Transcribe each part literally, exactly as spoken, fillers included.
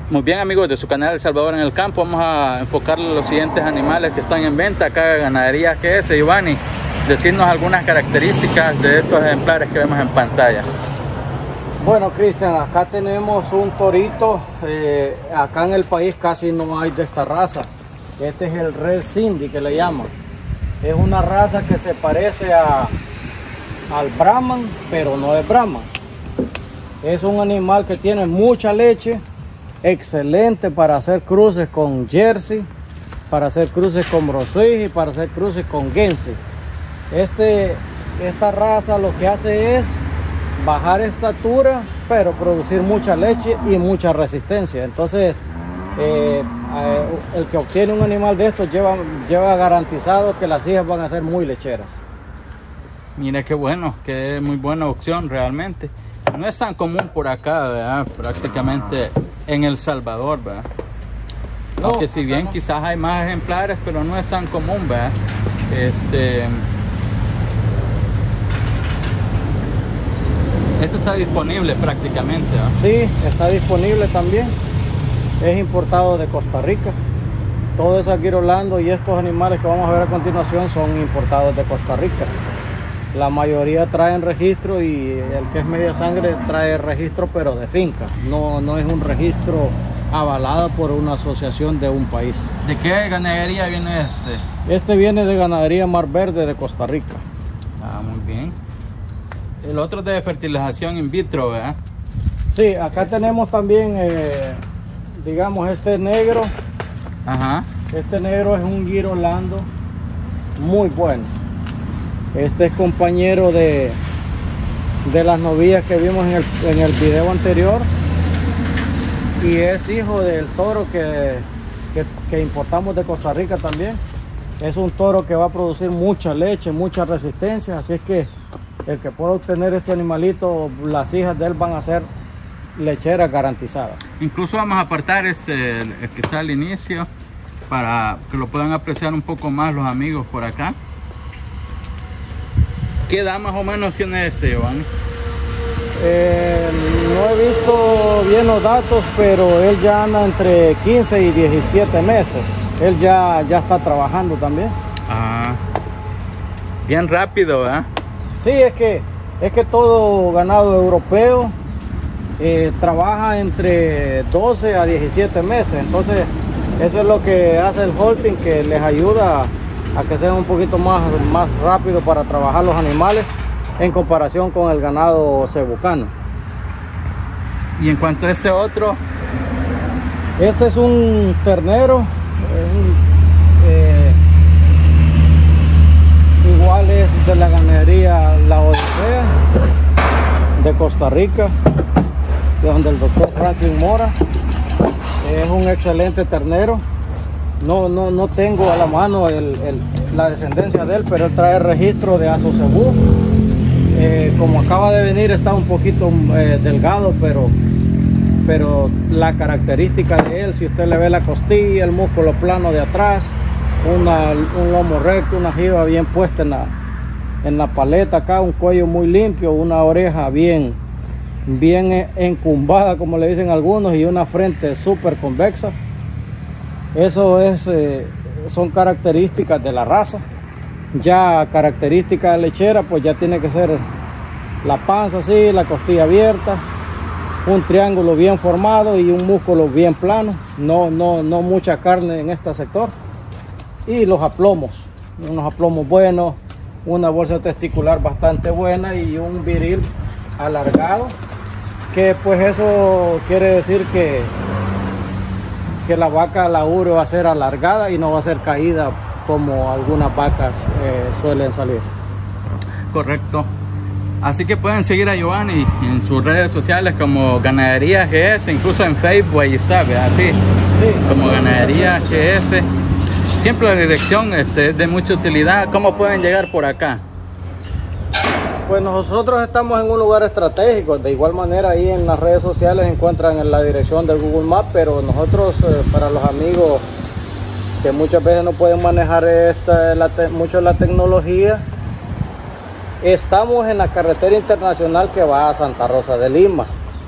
Muy bien, amigos de su canal El Salvador en el Campo, vamos a enfocarle a los siguientes animales que están en venta acá en Ganadería G S. Giovanni, decirnos algunas características de estos ejemplares que vemos en pantalla. Bueno, Cristian, acá tenemos un torito, eh, acá en el país casi no hay de esta raza. Este es el Red Cindy que le llaman. Es una raza que se parece a, al Brahman, pero no es Brahman. Es un animal que tiene mucha leche, excelente para hacer cruces con Jersey, para hacer cruces con Brunswick y para hacer cruces con Guernsey. Este, esta raza lo que hace es bajar estatura, pero producir mucha leche y mucha resistencia. Entonces, eh, eh, el que obtiene un animal de estos lleva, lleva garantizado que las hijas van a ser muy lecheras. Mira qué bueno, que es muy buena opción realmente. No es tan común por acá, ¿verdad? Prácticamente en El Salvador, ¿verdad? No, aunque si bien no. Quizás hay más ejemplares, pero no es tan común, ¿verdad? Este... Este está disponible prácticamente, ¿verdad? Sí, está disponible también. Es importado de Costa Rica. Todo eso aquí Orlando y estos animales que vamos a ver a continuación son importados de Costa Rica. La mayoría traen registro y el que es media sangre trae registro, pero de finca. No, no es un registro avalado por una asociación de un país. ¿De qué ganadería viene este? Este viene de Ganadería Mar Verde de Costa Rica. Ah, muy bien. El otro es de fertilización in vitro, ¿verdad? Sí, acá tenemos también, eh, digamos, este negro. Ajá. Este negro es un Giro Orlando muy bueno. Este es compañero de, de las novillas que vimos en el, en el video anterior. Y es hijo del toro que, que, que importamos de Costa Rica también. Es un toro que va a producir mucha leche, mucha resistencia. Así es que el que pueda obtener este animalito, las hijas de él van a ser lecheras garantizadas. Incluso vamos a apartar ese, el, el que está al inicio, para que lo puedan apreciar un poco más los amigos por acá. ¿Qué edad más o menos tiene ese, Giovanni? Eh, no he visto bien los datos, pero él ya anda entre quince y diecisiete meses. Él ya, ya está trabajando también. Ah, bien rápido, ¿verdad? Sí, es que, es que todo ganado europeo eh, trabaja entre doce a diecisiete meses. Entonces, eso es lo que hace el halting, que les ayuda a a que sea un poquito más, más rápido para trabajar los animales en comparación con el ganado cebucano. Y en cuanto a ese otro, este es un ternero, es un, eh, igual es de la ganadería La Odisea de Costa Rica, de donde el doctor Franklin Mora. Es un excelente ternero. No, no, no tengo a la mano el, el, la descendencia de él, pero él trae registro de Asocebú. Eh, como acaba de venir está un poquito eh, delgado, pero, pero la característica de él, si usted le ve la costilla, el músculo plano de atrás, una, un lomo recto, una jiba bien puesta en la, en la paleta acá, un cuello muy limpio, una oreja bien, bien encumbada, como le dicen algunos, y una frente súper convexa. Eso es, eh, son características de la raza. Ya característica lechera, pues ya tiene que ser la panza así, la costilla abierta, un triángulo bien formado y un músculo bien plano. No, no, no mucha carne en este sector. Y los aplomos, unos aplomos buenos, una bolsa testicular bastante buena y un viril alargado, que pues eso quiere decir que que la vaca, la ubre, va a ser alargada y no va a ser caída como algunas vacas eh, suelen salir. Correcto. Así que pueden seguir a Giovanni en sus redes sociales como Ganadería G S, incluso en Facebook, ahí está, ¿verdad? Así, sí, como Ganadería G S. Siempre la dirección es de mucha utilidad. ¿Cómo pueden llegar por acá? Pues nosotros estamos en un lugar estratégico. De igual manera ahí en las redes sociales encuentran en la dirección del Google Maps, pero nosotros eh, para los amigos que muchas veces no pueden manejar esta, la te, mucho la tecnología, estamos en la carretera internacional que va a Santa Rosa de Lima.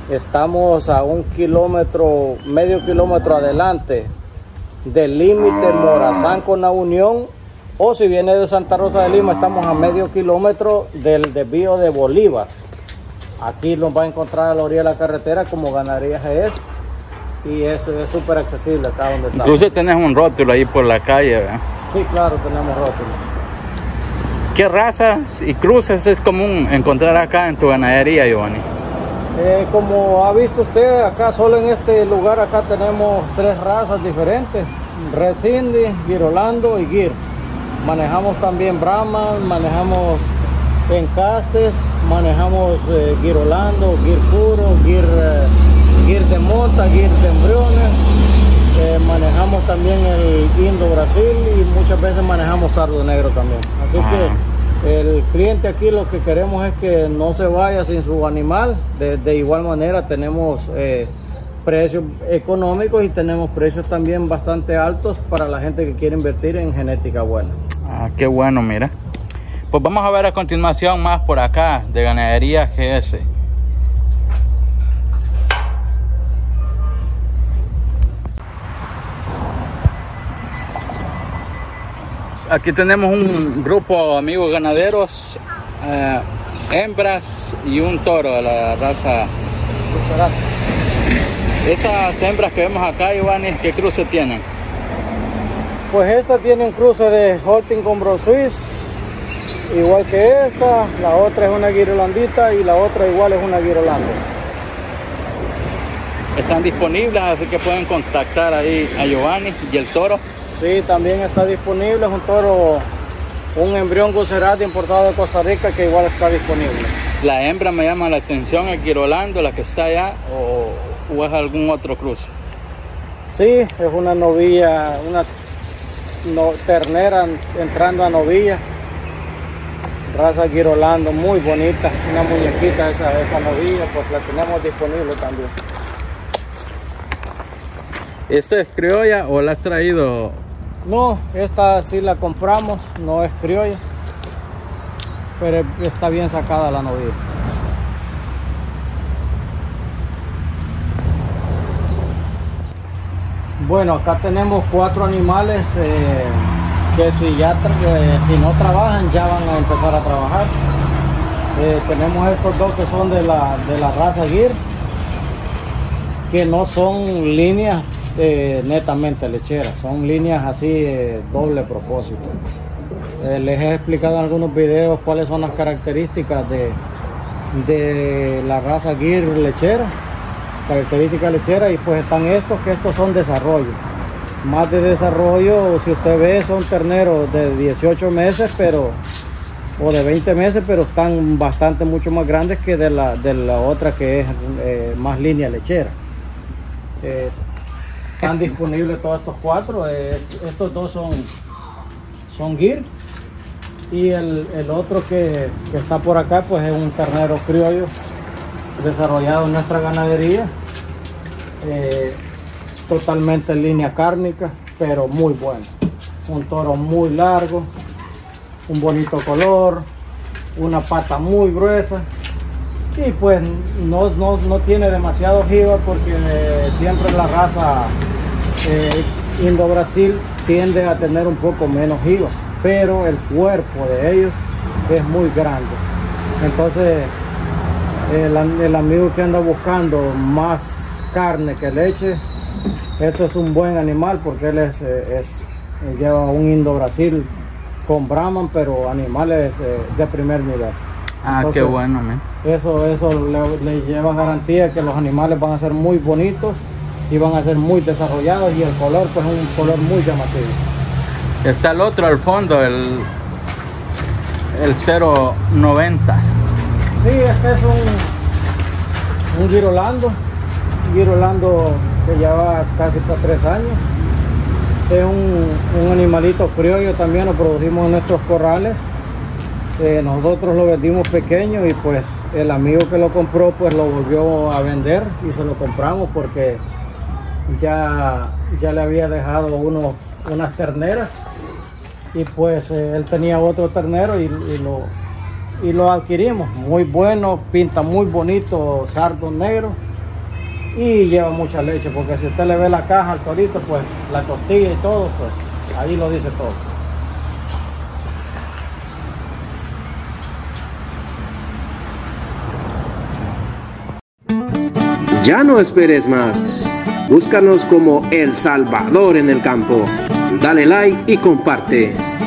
Estamos a un kilómetro, medio kilómetro adelante del límite Morazán con la Unión, o si viene de Santa Rosa de Lima, estamos a medio kilómetro del desvío de Bolívar. Aquí nos va a encontrar a la orilla de la carretera como Ganadería G S, y es súper accesible acá donde estamos. Incluso tenés un rótulo ahí por la calle, ¿verdad? Sí, claro, tenemos rótulos. ¿Qué razas y cruces es común encontrar acá en tu ganadería, Giovanni? Eh, como ha visto usted, acá solo en este lugar acá tenemos tres razas diferentes: Red Cindy, Girolando y Gir. Manejamos también Brahma, manejamos encastes, manejamos eh, Girolando, Gir puro, Gir, eh, Gir de monta, Gir de embriones. Eh, manejamos también el Indo Brasil y muchas veces manejamos Sardo Negro también. Así ah. que el cliente aquí lo que queremos es que no se vaya sin su animal. De, de igual manera tenemos eh, precios económicos y tenemos precios también bastante altos para la gente que quiere invertir en genética buena. Ah, qué bueno, mira. Pues vamos a ver a continuación más por acá de Ganadería G S. Aquí tenemos un grupo de amigos ganaderos, eh, hembras y un toro de la raza. Esas hembras que vemos acá, Giovanni, ¿qué cruce tienen? Pues esta tiene un cruce de Holstein con Bron Swiss, igual que esta. La otra es una Girolandita y la otra igual es una Girolando. Están disponibles, así que pueden contactar ahí a Giovanni. ¿Y el toro? Sí, también está disponible. Es un toro, un embrión Gucerati importado de Costa Rica, que igual está disponible. La hembra me llama la atención, el Girolando, la que está allá, o, o es algún otro cruce. Sí, es una novilla, una no, ternera entrando a novilla, raza Girolando, muy bonita, una muñequita esa, esa novilla, pues la tenemos disponible también. ¿Esta es criolla o la has traído? No, esta sí la compramos, no es criolla, pero está bien sacada la novilla. Bueno, acá tenemos cuatro animales eh, que si ya eh, si no trabajan ya van a empezar a trabajar. Eh, tenemos estos dos que son de la, de la raza Gir, que no son líneas Eh, netamente lecheras, son líneas así eh, doble propósito. Eh, les he explicado en algunos videos cuáles son las características de, de la raza Gir lechera, características lecheras, y pues están estos, que estos son desarrollo, más de desarrollo. Si usted ve, son terneros de dieciocho meses pero o de veinte meses, pero están bastante mucho más grandes que de la, de la otra que es eh, más línea lechera. Eh, Están disponibles todos estos cuatro. Eh, estos dos son, son Gir, y el, el otro que, que está por acá pues es un ternero criollo desarrollado en nuestra ganadería, eh, totalmente en línea cárnica, pero muy bueno. Un toro muy largo, un bonito color, una pata muy gruesa, y pues no, no, no tiene demasiado jiba, porque eh, siempre la raza eh, Indo Brasil tiende a tener un poco menos jiba, pero el cuerpo de ellos es muy grande. Entonces el, el amigo que anda buscando más carne que leche, esto es un buen animal, porque él es, es lleva un Indo Brasil con Brahman, pero animales eh, de primer nivel. Ah, entonces, qué bueno, man. Eso, eso le, le lleva garantía que los animales van a ser muy bonitos y van a ser muy desarrollados, y el color pues es un color muy llamativo. Está el otro al fondo, el, el cero noventa. Sí, este es un, un Girolando, un Girolando que lleva casi por tres años. Es un, un animalito criollo, también lo producimos en nuestros corrales. Eh, nosotros lo vendimos pequeño, y pues el amigo que lo compró pues lo volvió a vender y se lo compramos, porque ya, ya le había dejado unos, unas terneras, y pues eh, él tenía otro ternero y, y, lo, y lo adquirimos. Muy bueno, pinta muy bonito, sardo negro, y lleva mucha leche, porque si usted le ve la caja al torito, pues la costilla y todo, pues ahí lo dice todo. Ya no esperes más. Búscanos como El Salvador en el campo. Dale like y comparte.